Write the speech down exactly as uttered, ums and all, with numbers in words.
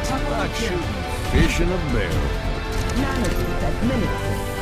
Like shooting fish in a barrel. Management administered.